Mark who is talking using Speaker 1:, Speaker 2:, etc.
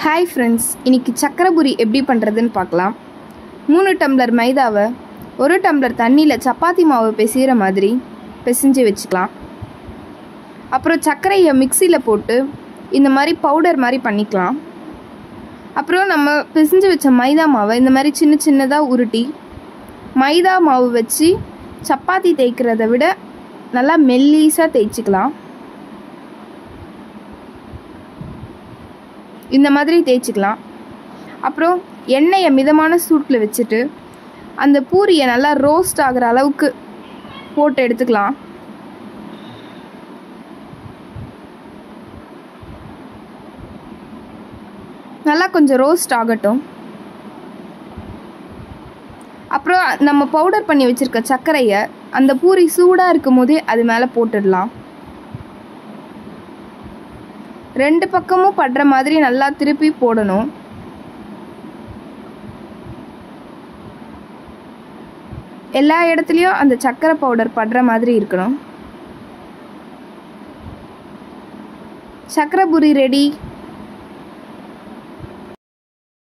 Speaker 1: Hi friends, இன்றைக்கி சக்கரை பூரி எப்படி பண்ணுறதுன்னு பார்க்கலாம். 3 டம்ளர் மைதாவை 1 டம்ளர் தண்ணியில் சப்பாத்தி மாவு பிசைகிற மாதிரி பிசைஞ்சு வச்சுக்கலாம். அப்புறம் சர்க்கரையை மிக்சியில் போட்டு இந்த மாதிரி பவுடர் மாதிரி பண்ணிக்கலாம். அப்புறம் நம்ம பிசைஞ்சு வச்ச மைதா மாவை இந்த மாதிரி சின்ன சின்னதாக உருட்டி மைதா மாவு வச்சு சப்பாத்தி தேய்க்கிறத விட நல்லா மெல்லீஸாக தேய்ச்சிக்கலாம். இந்த மாதிரி தேய்ச்சிக்கலாம். அப்புறம் எண்ணெயை மிதமான சூட்டில் வச்சுட்டு அந்த பூரியை நல்லா ரோஸ்ட் ஆகிற அளவுக்கு போட்டு எடுத்துக்கலாம். நல்லா கொஞ்சம் ரோஸ்ட் ஆகட்டும். அப்புறம் நம்ம பவுடர் பண்ணி வச்சுருக்க சர்க்கரையை அந்த பூரி சூடாக இருக்கும் போதே அது மேலே போட்டுடலாம். 2 பக்கமும் படுற மாதிரி நல்லா திருப்பி போடணும். எல்லா இடத்துலையும் அந்த சர்க்கரை பவுடர் படுற மாதிரி இருக்கணும். சர்க்கரை பூரி ரெடி.